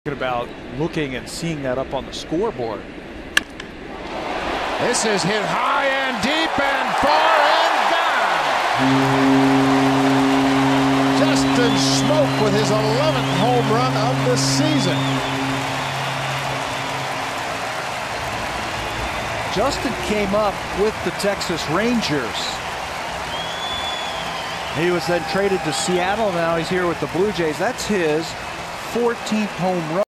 About looking and seeing that up on the scoreboard. This is hit high and deep and far and gone. Justin Smoak with his 11th home run of the season. Justin came up with the Texas Rangers. He was then traded to Seattle. Now he's here with the Blue Jays. That's his 14th home run.